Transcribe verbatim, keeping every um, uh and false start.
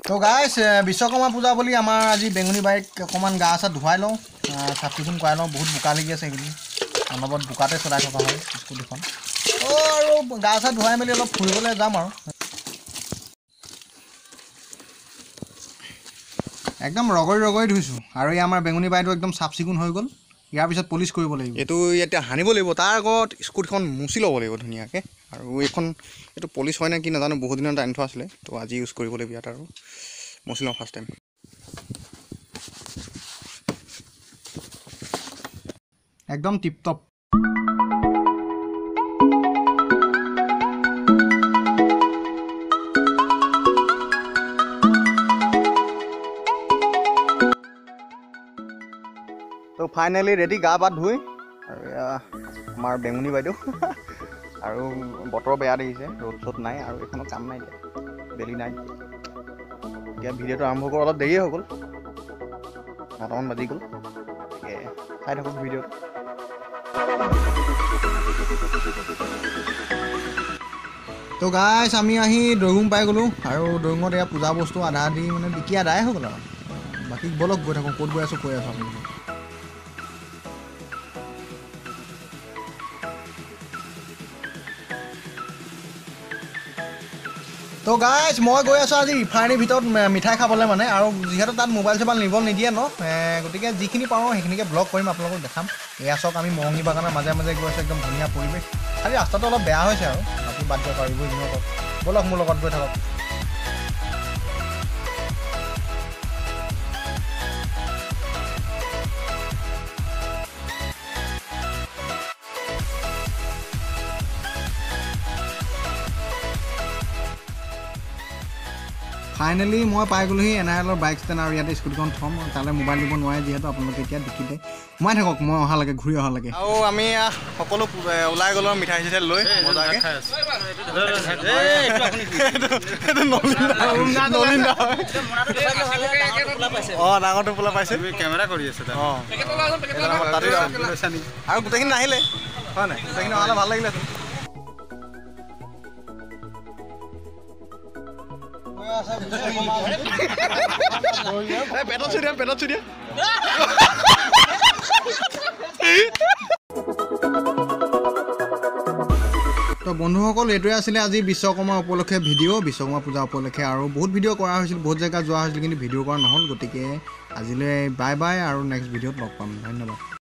তো গাইছ বিশ্বকৰ্মা পূজা বুলি আমাৰ আজি বেঙুনী বাৰীত অকণমান গা চা ধুৱাই লওঁ, চাফ চিকুণ কৰাই লওঁ। বহুত বোকা লাগি আছে এইকেইদিন, অনবৰত বোকাতে চলাই থকা হয় স্কুটিখন। তো আৰু গা চা ধুৱাই মেলি অলপ ফুৰিবলৈ যাম আৰু। একদম ৰগৰি ৰগৰি ধুইছোঁ আৰু এই আমাৰ বেঙুনী বাৰীটো একদম চাফ চিকুণ হৈ গ'ল। ইয়াৰ পিছত পলিচ কৰিব লাগিব, এইটো এতিয়া সানিব লাগিব। তাৰ আগত স্কুটিখন মুচি ল'ব লাগিব ধুনীয়াকৈ। আৰু এইখন এইটো পলিচ হয় নে কি নাজানো, বহুত দিনত আনি থোৱা আছিলে। তো আজি ইউজ কৰিব লাগিব ইয়াত আৰু মুচি লওঁ ফাৰ্ষ্ট টাইম। একদম টিপটপ। তো ফাইনেলি ৰেডি গা পা ধুই। আৰু এয়া আমাৰ বেঙুনী বাইদেউ আৰু বতৰ বেয়া দেখিছে, ৰ'দ চ'দ নাই আৰু এইখনৰ কাম নাই এতিয়া, বেলি নাই। এতিয়া ভিডিঅ'টো আৰম্ভ কৰা অলপ দেৰিয়ে হৈ গ'ল, নটামান বাজি গ'ল। গতিকে চাই থাকক ভিডিঅ'টো। তো গাইছ আমি আহি দৈগুং পাই গ'লোঁ আৰু দৈগুঙত এয়া পূজা বস্তু আধা আধি মানে বিকি আদায় হৈ গ'ল আৰু। বাকী বলক গৈ থাকোঁ, ক'ত গৈ আছোঁ কৈ আছোঁ আপুনি। তো গাইছ মই গৈ আছোঁ আজি ৰিফাইনেৰীৰ ভিতৰত মিঠাই খাবলৈ মানে। আৰু যিহেতু তাত মোবাইল চোবাইল নিব নিদিয়ে ন, গতিকে যিখিনি পাৰোঁ সেইখিনিকে ব্লগ কৰিম, আপোনালোকক দেখাম। এয়া চাওক আমি মৰঙি বাগানৰ মাজে মাজে গৈ আছোঁ, একদম ধুনীয়া পৰিৱেশ। খালি ৰাস্তাটো অলপ বেয়া হৈছে আৰু বাকী বাদ দিয়ক আৰু এইবোৰ ইগন'ৰ কৰক। ব'লক মোৰ লগত গৈ থাকক। ফাইনেলি মই পাই গ'লোহি এন আৰ এলৰ বাইক ষ্টেণ্ড, আৰু ইয়াতে স্কুটিখন থ'ম। তালৈ মোবাইল দিব নোৱাৰে যিহেতু, আপোনালোকে এতিয়া দেখিলে সোমাই থাকক মই অহালৈকে, ঘূৰি অহালৈকে। আৰু আমি সকলো ওলাই গ'লোঁ মিঠাই চিঠাই লৈ মজাকৈ। অঁ ডাঙৰ টোপোলা পাইছে, কেমেৰা কৰি আছে। অঁ আৰু গোটেইখিনি নাহিলে হয় নাই, গোটেইখিনি অহালে ভাল লাগিলে। পেটত চুই দিয়া, পেটত চুই দিয়া। তো বন্ধুসকল এইটোৱে আছিলে আজি বিশ্বকৰ্মা উপলক্ষে ভিডিঅ', বিশ্বকৰ্মা পূজা উপলক্ষে। আৰু বহুত ভিডিঅ' কৰা হৈছিল, বহুত জেগা যোৱা হৈছিল, কিন্তু ভিডিঅ' কৰা নহ'ল। গতিকে আজিলৈ বাই বাই, আৰু নেক্সট ভিডিঅ'ত লগ পাম। ধন্যবাদ।